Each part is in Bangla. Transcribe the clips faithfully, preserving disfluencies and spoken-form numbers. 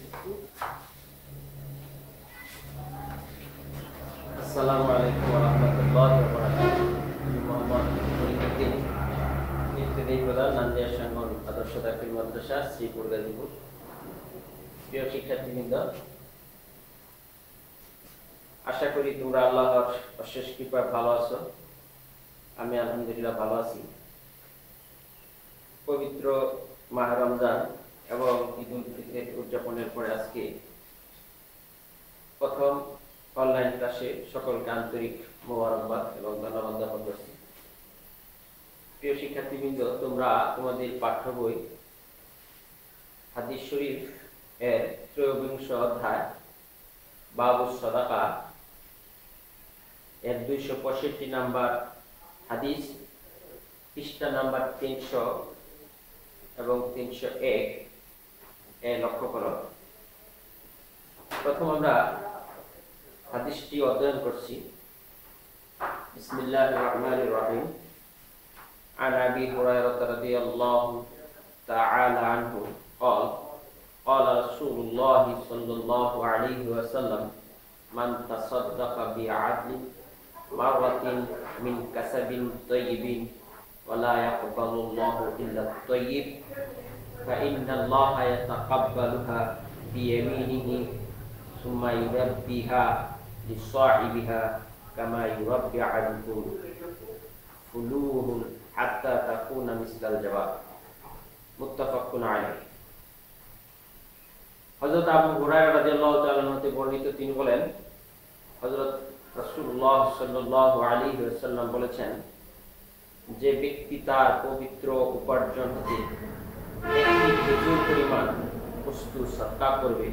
আসসালামু আলাইকুম ওয়া রাহমাতুল্লাহি ওয়া বারাকাতুহু। মোহাম্মদ ফরিদউদ্দিন, ইবতদায়ী প্রধান, নান্দিয়া সাঙ্গন আদর্শ দাখিল মাদ্রাসা, শ্রীপুর, গাজীপুর। প্রিয় শিক্ষার্থীবৃন্দ, আশা করি তোমরা আল্লাহর অশেষ কৃপায় ভালো আছো। আমি আলহামদুলিল্লাহ ভালো আছি। পবিত্র মাহ রমজান এবং ঈদ উল ফিতর উদযাপনের পরে আজকে প্রথম অনলাইন ক্লাসে সকলকে আন্তরিক মোবারকবাদ এবং ধন্যবাদ জ্ঞাপন করছি। প্রিয় শিক্ষার্থীবৃন্দ, তোমরা তোমাদের পাঠ্য বই হাদিস শরীফ এর ত্রয়োবিংশ অধ্যায় বাবুস সাদাকা এর দুইশো পঁয়ষট্টি নাম্বার হাদিস, পৃষ্ঠা নাম্বার তিনশো এবং তিনশো এক এ লক্ষ্য করো। প্রথম আমরা হাদিসটি অধ্যয়ন করছি। বিসমিল্লাহির রহমানির রহিম। আন আবি হুরায়রা রাদিয়াল্লাহু তাআলা আনহু قال قال رسول الله صلى الله عليه وسلم من تصدق بعدل مرة من كسب طيب ولا يقبل الله إلا الطيب فإن الله يتقبلها بيمينه ثم يربيها لصاحبها كما يربي أحدكم فلوه حتى تكون مثل الجبال متفق عليه। হযরত আবু হুরায়রা রাদিয়াল্লাহু তাআলা হতে বর্ণিত, তিনি বলেন, হযরত রাসূলুল্লাহ সাল্লাল্লাহু আলাইহি ওয়াসাল্লাম বলেছেন, যে ব্যক্তি তার পবিত্র উপার্জন হতে একটি খেজুর পরিমাণ বস্তু সদকা করবে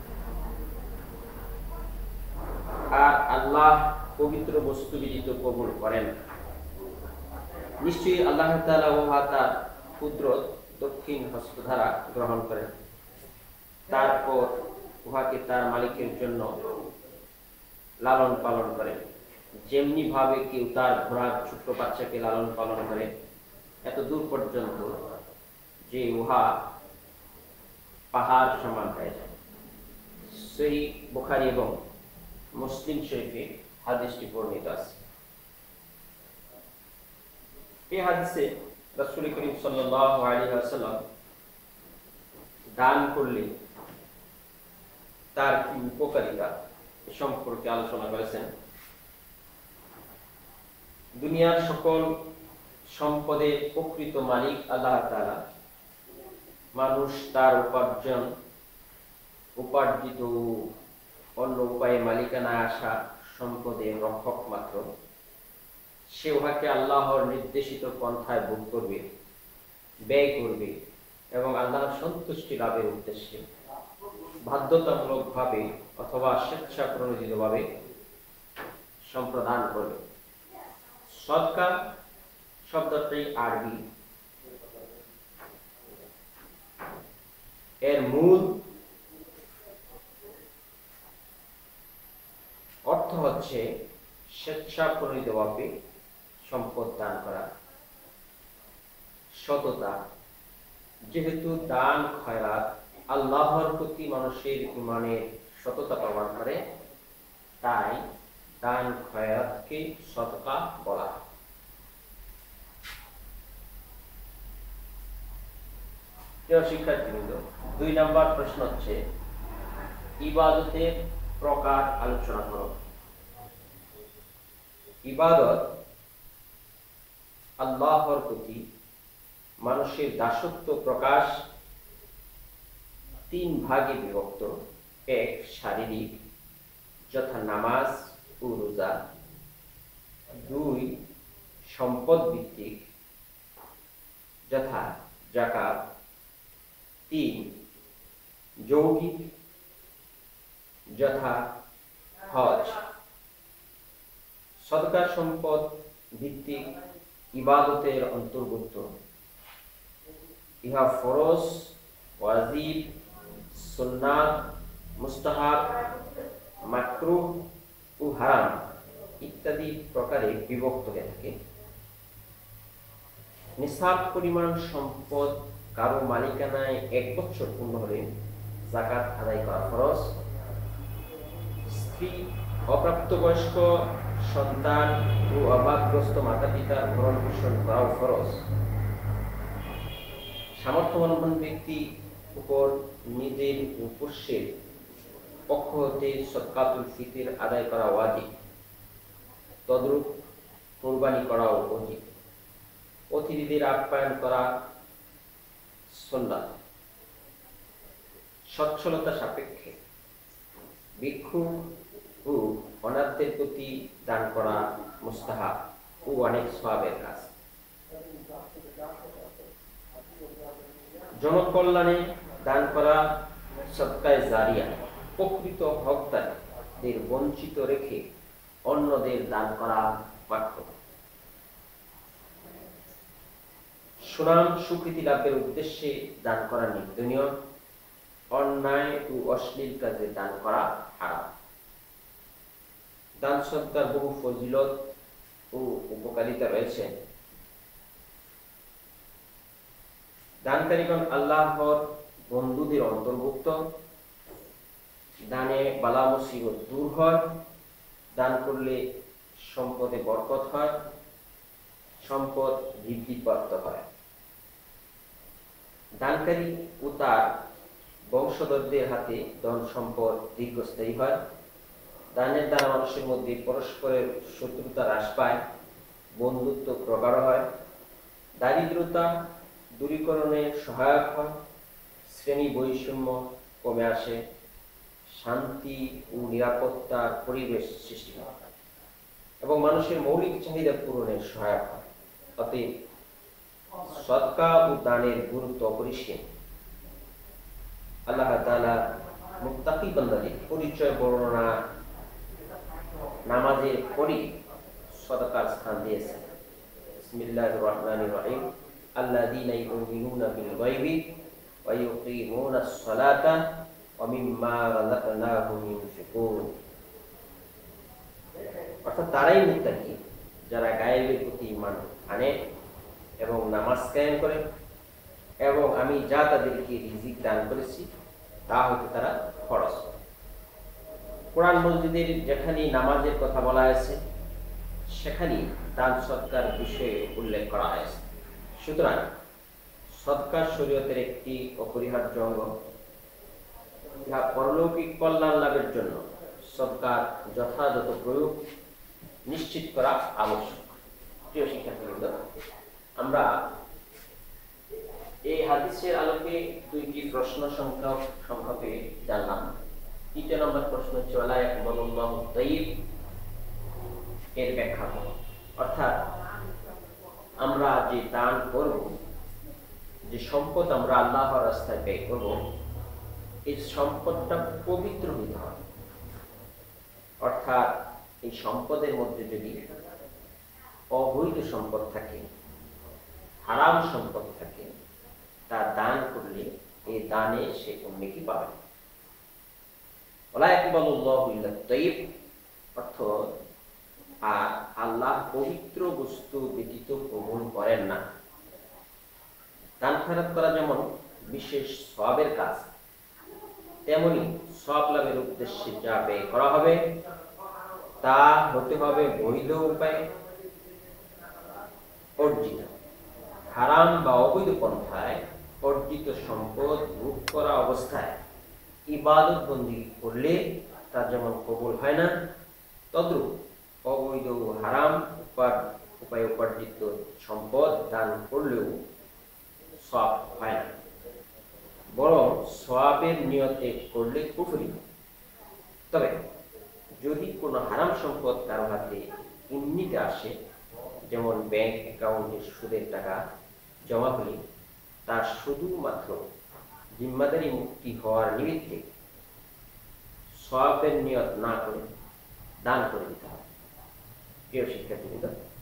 আর আল্লাহ পবিত্র বস্তু ব্যতীত কবুল করেন, নিশ্চয়ই আল্লাহ তাআলা উহা তার ক্ষুদ্র দক্ষিণ হস্ত দ্বারা গ্রহণ করেন, তারপর উহাকে তার মালিকের জন্য লালন পালন করেন, যেমনি ভাবে কেউ তার ঘোড়ার ছোট্ট বাচ্চাকে লালন পালন করে এত দূর পর্যন্ত যে উহা পাহাড় সমান হয়ে যায়। সহিহ বুখারী এবং মুসলিম শরীফে হাদিসটি বর্ণিত আছে। এই হাদিসে রাসূল করিম সাল্লাল্লাহু আলাইহি ওয়াসাল্লাম দান করলে তার কি উপকারিতা সম্পর্কে আলোচনা করেছেন। দুনিয়ার সকল সম্পদের প্রকৃত মালিক আল্লাহ তাআলা। মানুষ তার উপার্জন উপার্জিত অন্য উপায়ে মালিকানায় আসা সম্পদের রক্ষক মাত্র। সে উহাকে আল্লাহর নির্দেশিত পন্থায় ভোগ করবে, ব্যয় করবে এবং আল্লাহর সন্তুষ্টি লাভের উদ্দেশ্যে বাধ্যতামূলক ভাবে অথবা স্বেচ্ছা প্রণোদিত ভাবে সম্প্রদান করবে। সদকা শব্দটি আরবি, এর মূল অর্থ হচ্ছে স্বেচ্ছা প্রণোদিত ভাবে সম্পদ দান করা, সততা। যেহেতু দান খয়রাত আল্লাহর প্রতি মানুষের ঈমানের সততা প্রমাণ করে, তাই দান খয়রাতকে সদকা বলা হয়। প্রিয় শিক্ষার্থীবৃন্দ, দুই নম্বর প্রশ্ন হচ্ছে ইবাদতের প্রকার আলোচনা করো। ইবাদত আল্লাহর প্রতি মানুষের দাসত্ব প্রকাশ তিন ভাগে বিভক্ত। এক, শারীরিক, যথা নামাজ ও রোজা। দুই, সম্পদ ভিত্তিক, যথা যাকাত। তিন, যৌগিক, যথা হজ। সদকা সম্পদ ভিত্তিক ইবাদতের অন্তর্ভুক্ত। ইহা ফরজ, ওয়াজিব, সুন্নাত, মুস্তাহাব, মাকরুহ ও হারাম ইত্যাদি প্রকারে বিভক্ত হয়ে থাকে। নিসাব পরিমাণ সম্পদ কারো মালিকানায় এক বছর পূর্ণ হলে যাকাত আদায় করা ফরজ, স্ত্রী, অপ্রাপ্তবয়স্ক সন্তান ও অভাবগ্রস্ত মাতা পিতার ভরণ পোষণ করাও ফরজ, সামর্থ্যবান ব্যক্তি উপর নিজের পোষ্যের পক্ষ হতে সদকাতুল ফিতর আদায় করা ওয়াজিব, তদ্রূপ কুরবানি করাও ওয়াজিব, অতিথিদের আপ্যায়ন করা সুন্নাত, সচ্ছলতা সাপেক্ষে ভিক্ষু ও অনাথদের প্রতি দান করা মুস্তাহাব ও অনেক সওয়াবের কাজ, জনকল্যাণে দান করা সদকায়ে জারিয়া, প্রকৃত হকদারদের বঞ্চিত রেখে অন্যদের দান করা বাক্য, সুনাম সুকৃতি লাভের উদ্দেশ্যে দান করা নিন্দনীয়, অন্যায় ও অশ্লীল কাজে দান করা হারাম। দান সদকার বহু ফজিলত ও উপকারিতা রয়েছে। দানকারীগণ আল্লাহর বন্ধুদের অন্তর্ভুক্ত, দানে বালা মুসিবত দূর হয়, দান করলে সম্পদে বরকত হয়, সম্পদ বৃদ্ধিপ্রাপ্ত হয়, দানকারী ও তার বংশধরদের হাতে ধন সম্পদ দীর্ঘস্থায়ী হয়, দানের দ্বারা মানুষের মধ্যে পরস্পরের শত্রুতা হ্রাস পায়, বন্ধুত্ব প্রগাঢ় হয়, দারিদ্রতা দূরীকরণে সহায়ক হয়, শ্রেণী বৈষম্য কমে আসে, শান্তি ও নিরাপত্তার পরিবেশ সৃষ্টি হয় এবং মানুষের মৌলিক চাহিদা পূরণে সহায়ক হয়। অতএব সদকা ও দানের গুরুত্ব অপরিসীম। আল্লাহ তাআলা মুত্তাকি বান্দাদের পরিচয় বর্ণনা নামাজের পরই সদকার স্থান দিয়েছেন। বিসমিল্লাহির রহমানির রহিম, আল্লাযীনা ইউমিনুনা বিল গায়বি ওয়া ইউকিমুনাস সালাতা ওয়া মিম্মা রাযাকনাহুম ইউনফিকুন। অর্থাৎ তারাই মুত্তাকি যারা গায়েবের প্রতি ঈমান আনে এবং নামাজ কায়েম করে এবং আমি যা তাদেরকে রিজিক দান করেছি তা হতে তারা খরচ করে। কোরআন মসজিদের যেখানে নামাজের কথা বলা হয়েছে সেখানেই দান সদকার বিষয়ে উল্লেখ করা হয়েছে। সুতরাং সদকা শরীয়তের একটি অপরিহার্য অঙ্গ, যা পরলৌকিক কল্যাণ লাভের জন্য সদকার যথাযথ প্রয়োগ নিশ্চিত করা আবশ্যক। প্রিয় শিক্ষার্থীবৃন্দ, আমরা এই হাদিসের আলোকে দুইটি প্রশ্ন সংখ্যা সংক্ষেপে জানলাম। তৃতীয় নম্বর প্রশ্ন হচ্ছে ওয়ালা ইয়াকবালুল্লাহু তাইয়্যিব, এর ব্যাখ্যা করো। অর্থাৎ আমরা যে দান করব, যে সম্পদ আমরা আল্লাহর রাস্তায় ব্যয় করব, এই সম্পদটা পবিত্র হতে হবে। অর্থাৎ এই সম্পদের মধ্যে যদি অবৈধ সম্পদ থাকে, হারাম সম্পদ থাকে, তা দান করলে এই দানে সে নেকি পাবে। ওয়ালা ইয়াকবালুল্লাহু ইল্লা তাইয়্যিব অর্থ আর আল্লাহ পবিত্র বস্তু ব্যতীত কবুল করেন না। দান খয়রাত করা যেমন বিশেষ সওয়াবের কাজ, তেমনি সওয়াব লাভের উদ্দেশ্যে যা ব্যয় করা হবে তা হতে হবে বৈধ উপায়ে অর্জিত। হারাম বা অবৈধ পন্থায় অর্জিত সম্পদ ভোগ করা অবস্থায় ইবাদত বন্দি করলে তা যেমন কবুল হয় না, তদ্রূপ অবৈধ হারাম উপায়ে উপার্জিত সম্পদ দান করলেও সওয়াব হয় না, বরং সওয়াবের নিয়তে করলে কুফরি। তবে যদি কোনো হারাম সম্পদ কারো হাতে এমনিতে আসে, যেমন ব্যাংক অ্যাকাউন্টে সুদের টাকা জমা হলে তা শুধুমাত্র জিম্মাদারি মুক্তি হওয়ার নিমিত্তে সওয়াবের নিয়ত না করে দান করে দিতে হবে। প্রিয় শিক্ষার্থীবৃন্দ,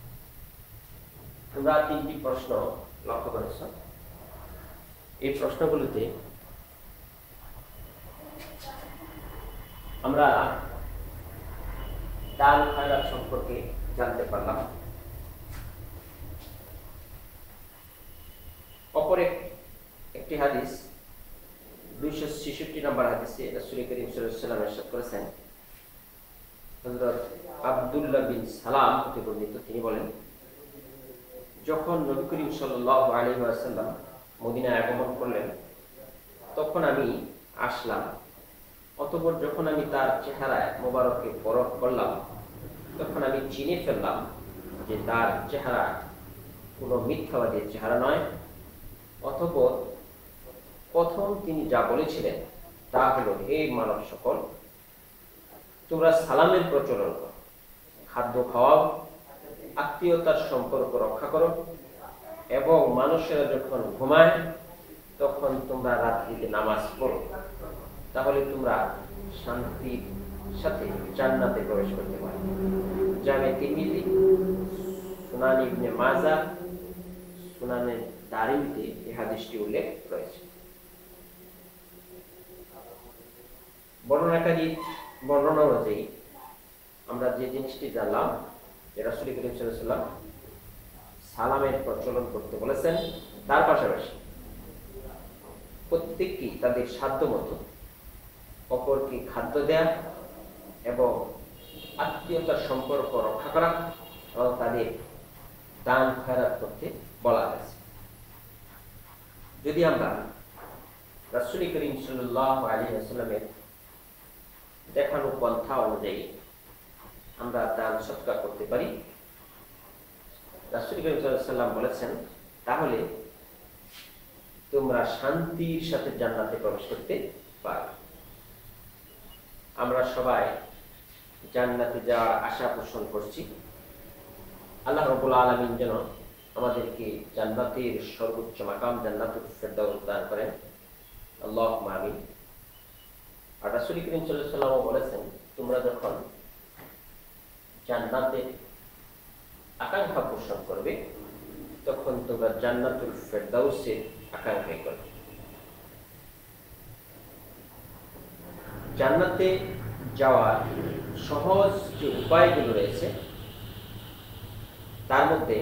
তোমরা তিনটি প্রশ্ন লক্ষ্য করেছ। এই প্রশ্নগুলোতে আমরা দান খয়রাত সম্পর্কে জানতে পারলাম। অপর একটি হাদিস দুই দুইশো ছেষট্টি নম্বর হাদিসে রাসূল করিম সাল্লাল্লাহু আলাইহি ওয়াসাল্লাম ইরশাদ করেছেন, হযরত আব্দুল্লাহ বিন সালাম হতে বর্ণিত, তিনি বলেন, যখন নবী করিম সাল্লাল্লাহু আলাইহি ওয়াসাল্লাম মদিনায় আগমন করলেন তখন আমি আসলাম। অতঃপর যখন আমি তার চেহারায় মোবারকে পরখ করলাম তখন আমি চিনে ফেললাম যে তার চেহারা কোনো মিথ্যাবাদীর চেহারা নয়। অতঃপর প্রথম তিনি যা বলেছিলেন তা হলো, হে মানব সকল, তোমরা সালামের প্রচলন করো, খাদ্য খাওয়াও, আত্মীয়তার সম্পর্ক রক্ষা করো এবং মানুষেরা যখন ঘুমায় তখন তোমরা রাত্রিতে নামাজ পড়ো, তাহলে তোমরা শান্তির সাথে জান্নাতে প্রবেশ করতে পারবে। জামে তিরমিজি, সুনান ইবনে মাজাহ, সুনানে দারিমিতে এই হাদিসটি উল্লেখ রয়েছে। বর্ণনাকারী বর্ণনা অনুযায়ী আমরা যে জিনিসটি জানলাম যে রাসূল করিম সাল্লাল্লাহু আলাইহি ওয়াসাল্লাম সালামের প্রচলন করতে বলেছেন, তার পাশাপাশি প্রত্যেককে তাদের সাধ্যমতো অপরকে খাদ্য দেয়া এবং আত্মীয়তার সম্পর্ক রক্ষা করা এবং তাদের দান খয়রাত করতে বলা হয়েছে। যদি আমরা রাসূল করিম সাল্লাল্লাহু আলাইহি ওয়াসাল্লামের দেখানো পন্থা অনুযায়ী আমরা দান সদকা করতে পারি, রাসূল করিম সাল্লাল্লাহু আলাইহি ওয়াসাল্লাম বলেছেন, তাহলে তোমরা শান্তির সাথে জান্নাতে প্রবেশ করতে পারবে। আমরা সবাই জান্নাতে যাওয়ার আশা পোষণ করছি। আল্লাহ রাব্বুল আলামিন যেন আমাদেরকে জান্নাতের সর্বোচ্চ মাকাম জান্নাতুল ফেরদাউস দান করেন, আল্লাহুম্মা আমিন। আর রাসূল করিম সাল্লাল্লাহু আলাইহি ওয়াসাল্লাম বলেছেন, তোমরা যখন জান্নাতের আকাঙ্ক্ষা পোষণ করবে তখন তোমরা জান্নাতুল ফেরদাউসের আকাঙ্ক্ষা করবে। জান্নাতে যাওয়ার সহজ যে উপায়গুলো রয়েছে তার মধ্যে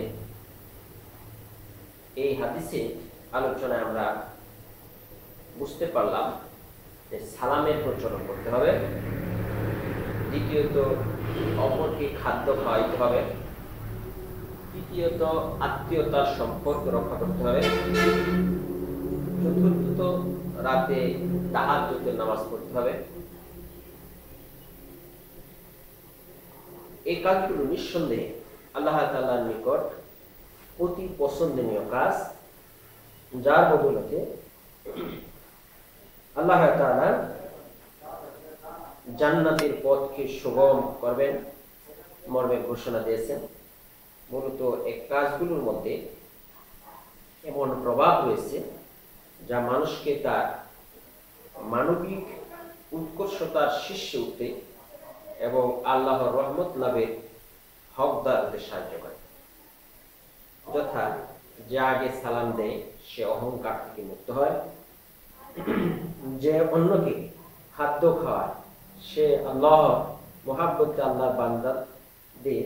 এই হাদিসে আলোচনায় আমরা বুঝতে পারলাম যে সালামের প্রচলন করতে হবে, দ্বিতীয়ত অপরকে খাদ্য খাওয়াইতে হবে, তৃতীয়ত আত্মীয়তার সম্পর্ক রক্ষা করতে হবে, চতুর্থত রাতে তাহাজ্জুদের নামাজ পড়তে হবে। এই কাজগুলো নিঃসন্দেহে আল্লাহ তাআলার নিকট অতি পছন্দনীয় কাজ, যার বদৌলতে আল্লাহ তাআলা জান্নাতের পথকে সুগম করবেন মর্মে ঘোষণা দিয়েছেন। মূলত এই কাজগুলোর মধ্যে এমন প্রভাব রয়েছে যা মানুষকে তার মানবিক উৎকর্ষতার শীর্ষে উঠতে এবং আল্লাহর রহমত লাভের হকদার হতে সাহায্য করে। যথা, যে আগে সালাম দেয় সে অহংকার থেকে মুক্ত হয়, যে অন্যকে খাদ্য খাওয়ায় সে আল্লাহ মুহাব্বতে আল্লাহর বান্দাদের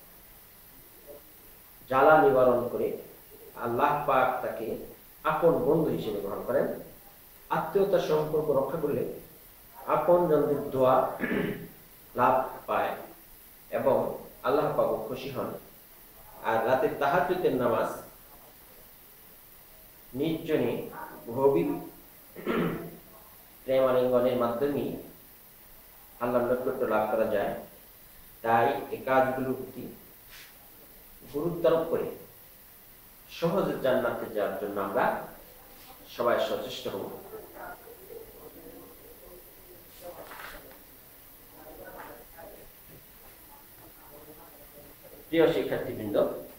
জ্বালা নিবারণ করে আল্লাহ পাক তাকে আপন বন্ধু হিসেবে গ্রহণ করেন, আত্মীয়তার সম্পর্ক রক্ষা করলে আপন জনদের দোয়া লাভ পায় এবং আল্লাহ পাক খুশি হন। আর রাতে তাহাজ্জুদের নামাজ নির্জনে গভীর প্রেমালিঙ্গনের মাধ্যমে আল্লাহর নৈকট্য লাভ করা যায়। তাই এই কাজগুলোর প্রতি গুরুত্ব আরোপ করে সহজে জান্নাতে যাওয়ার জন্য আমরা সবাই সচেষ্ট হব। প্রিয় শিক্ষার্থীবৃন্দ,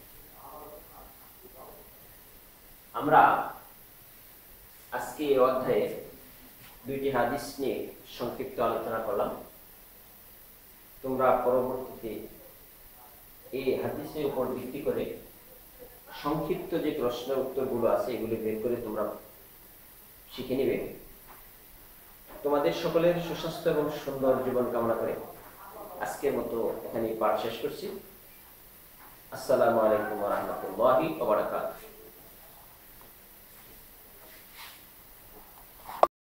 আমরা আজকে এই অধ্যায়ে দুইটি হাদিস নিয়ে সংক্ষিপ্ত আলোচনা করলাম। তোমরা পরবর্তীতে এই হাদিসের উপর ভিত্তি করে সংক্ষিপ্ত যে প্রশ্নের উত্তরগুলো আছে এগুলি বের করে তোমরা শিখে নিবে। তোমাদের সকলের সুস্বাস্থ্য এবং সুন্দর জীবন কামনা করে আজকের মতো এখানে পাঠ শেষ করছি। আসসালামু আলাইকুম ওয়া রাহমাতুল্লাহি ওয়া বারাকাতুহু।